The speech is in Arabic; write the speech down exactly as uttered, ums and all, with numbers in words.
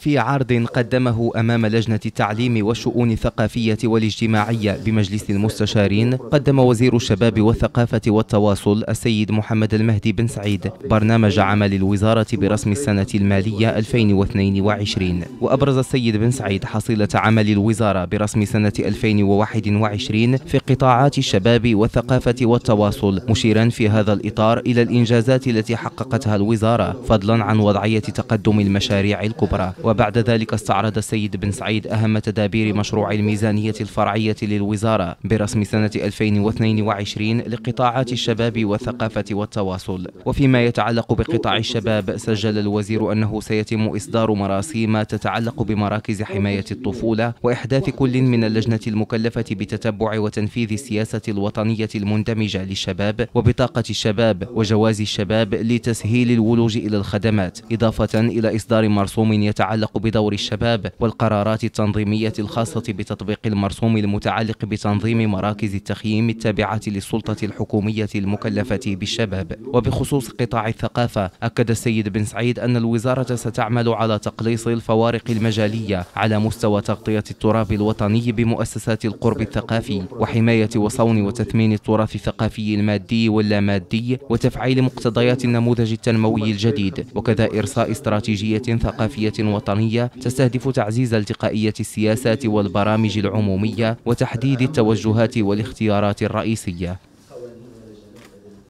في عرض قدمه أمام لجنة التعليم والشؤون الثقافية والاجتماعية بمجلس المستشارين، قدم وزير الشباب والثقافة والتواصل السيد محمد المهدي بن سعيد برنامج عمل الوزارة برسم السنة المالية ألفين واثنين وعشرين. وأبرز السيد بن سعيد حصيلة عمل الوزارة برسم سنة ألفين وواحد وعشرين في قطاعات الشباب والثقافة والتواصل، مشيرا في هذا الإطار إلى الإنجازات التي حققتها الوزارة فضلا عن وضعية تقدم المشاريع الكبرى. وبعد ذلك استعرض السيد بن سعيد أهم تدابير مشروع الميزانية الفرعية للوزارة برسم سنة ألفين واثنين وعشرين لقطاعات الشباب والثقافة والتواصل. وفيما يتعلق بقطاع الشباب، سجل الوزير أنه سيتم إصدار مراسيم تتعلق بمراكز حماية الطفولة وإحداث كل من اللجنة المكلفة بتتبع وتنفيذ السياسة الوطنية المندمجة للشباب وبطاقة الشباب وجواز الشباب لتسهيل الولوج إلى الخدمات، إضافة إلى إصدار مرسوم يتعلق بدور الشباب والقرارات التنظيمية الخاصة بتطبيق المرسوم المتعلق بتنظيم مراكز التخييم التابعة للسلطة الحكومية المكلفة بالشباب. وبخصوص قطاع الثقافة، أكد السيد بن سعيد أن الوزارة ستعمل على تقليص الفوارق المجالية على مستوى تغطية التراب الوطني بمؤسسات القرب الثقافي وحماية وصون وتثمين التراث الثقافي المادي واللامادي وتفعيل مقتضيات النموذج التنموي الجديد، وكذا إرساء استراتيجية ثقافية وطنية تستهدف تعزيز التقائية السياسات والبرامج العمومية وتحديد التوجهات والاختيارات الرئيسية.